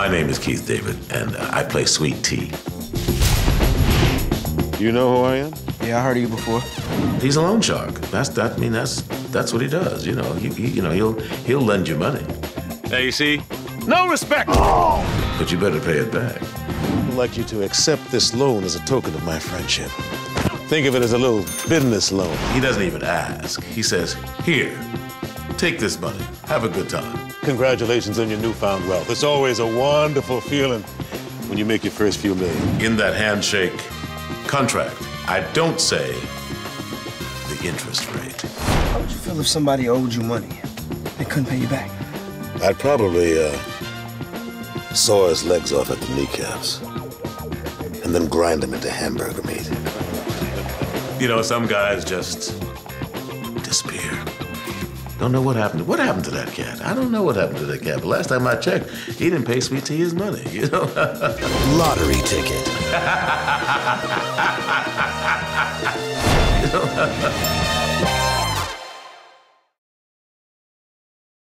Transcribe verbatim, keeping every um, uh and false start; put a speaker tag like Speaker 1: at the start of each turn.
Speaker 1: My name is Keith David, and uh, I play Sweet Tea.
Speaker 2: You know who I am?
Speaker 3: Yeah, I heard of you before.
Speaker 1: He's a loan shark. That's that. I mean, that's that's what he does. You know, he, he you know he'll he'll lend you money.
Speaker 2: Hey, you see? No respect!
Speaker 1: But you better pay it back.
Speaker 4: I'd like you to accept this loan as a token of my friendship. Think of it as a little business loan.
Speaker 1: He doesn't even ask. He says, "Here, take this money. Have a good time."
Speaker 4: Congratulations on your newfound wealth. It's always a wonderful feeling when you make your first few million.
Speaker 1: In that handshake contract, I don't say the interest rate.
Speaker 3: How would you feel if somebody owed you money and couldn't pay you back?
Speaker 4: I'd probably uh, saw his legs off at the kneecaps and then grind them into hamburger meat.
Speaker 1: You know, some guys just disappear. Don't know what happened. What happened to that cat? I don't know what happened to that cat. But last time I checked, he didn't pay Sweet Tea his money, you know?
Speaker 5: Lottery ticket.
Speaker 1: You know?